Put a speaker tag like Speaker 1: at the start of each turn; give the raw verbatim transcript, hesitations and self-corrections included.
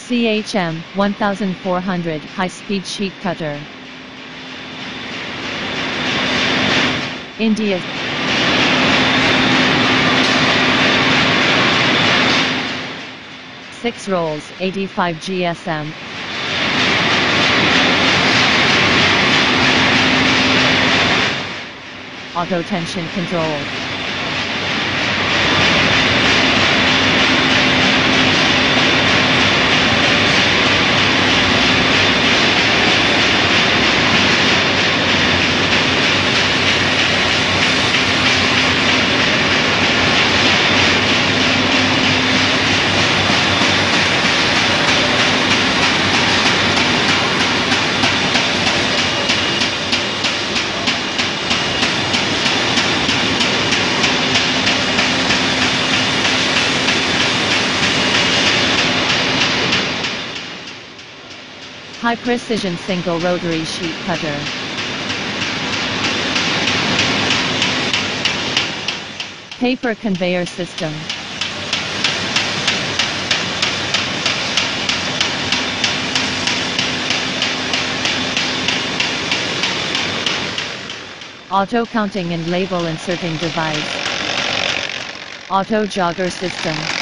Speaker 1: C H M fourteen hundred high-speed sheet cutter. India. six rolls, eighty-five G S M. Auto tension control. High precision single rotary sheet cutter. Paper conveyor system. Auto counting and label inserting device. Auto jogger system.